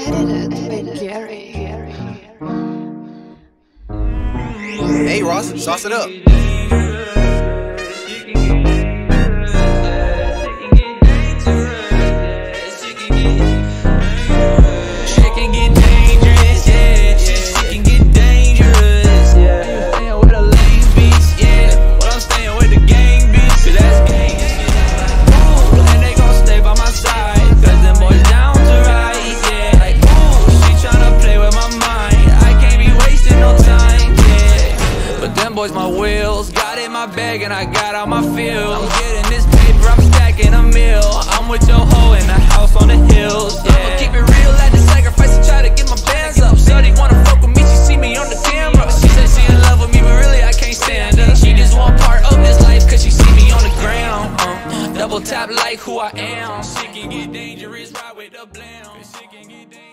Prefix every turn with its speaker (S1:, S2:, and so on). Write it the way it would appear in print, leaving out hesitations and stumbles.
S1: Edited with Gary.
S2: Hey Ross, sauce it up.
S3: Boys, my wheels, got in my bag and I got out my field. I'm getting this paper, I'm stacking a meal. I'm with your hoe in the house on the hills, yeah. I'ma keep it real, had to sacrifice and try to get my bands up. Shorty wanna fuck with me, she see me on the camera. She said she in love with me, but really I can't stand her. She just want part of this life cause she see me on the ground. Double tap like who I am. She can get dangerous, ride with the blam. She can get dangerous.